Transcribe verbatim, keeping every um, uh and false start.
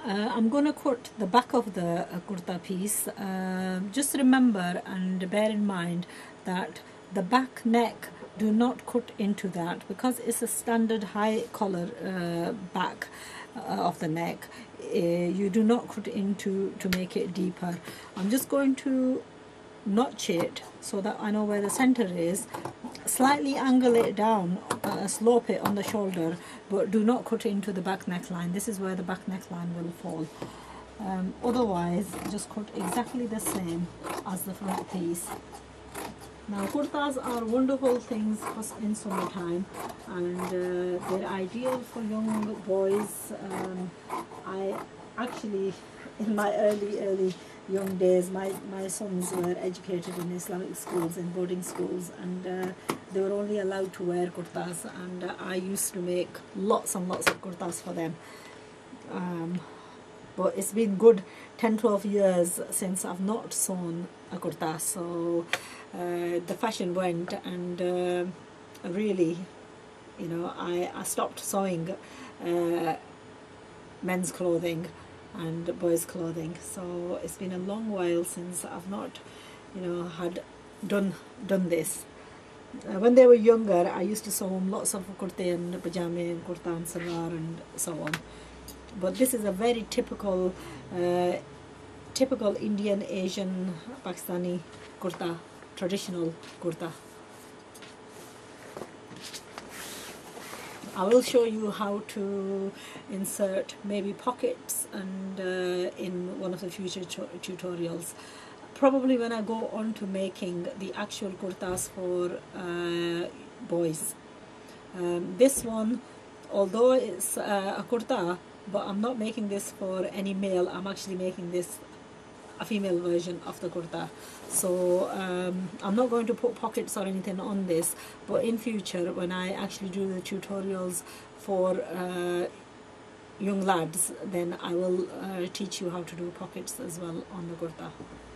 Uh, I'm going to cut the back of the uh, kurta piece. Uh, just remember and bear in mind that the back neck, do not cut into that, because it's a standard high collar uh, back uh, of the neck. Uh, you do not cut into to make it deeper. I'm just going to notch it so that I know where the center is, slightly angle it down, uh, slope it on the shoulder, but do not cut into the back neckline. This is where the back neckline will fall. Um, otherwise, just cut exactly the same as the front piece. Now, kurtas are wonderful things in summertime, and uh, they're ideal for young boys. Um, I actually, in my early, early young days, my, my sons were educated in Islamic schools, in boarding schools, and uh, they were only allowed to wear kurtas, and uh, I used to make lots and lots of kurtas for them. Um, but it's been good ten twelve years since I've not sewn a kurta, so uh, the fashion went, and uh, really, you know, I, I stopped sewing uh, men's clothing and boys' clothing. So it's been a long while since I've not, you know, had done done this. Uh, when they were younger, I used to sew them lots of kurta and pajama and kurta and salwar and so on. But this is a very typical, uh, typical Indian, Asian, Pakistani kurta, traditional kurta. I will show you how to insert maybe pockets and uh, in one of the future tutorials. Probably when I go on to making the actual kurtas for uh, boys. Um, this one, although it's uh, a kurta, but I'm not making this for any male. I'm actually making this a female version of the kurta. So um, I'm not going to put pockets or anything on this, but in future when I actually do the tutorials for uh, young lads, then I will uh, teach you how to do pockets as well on the kurta.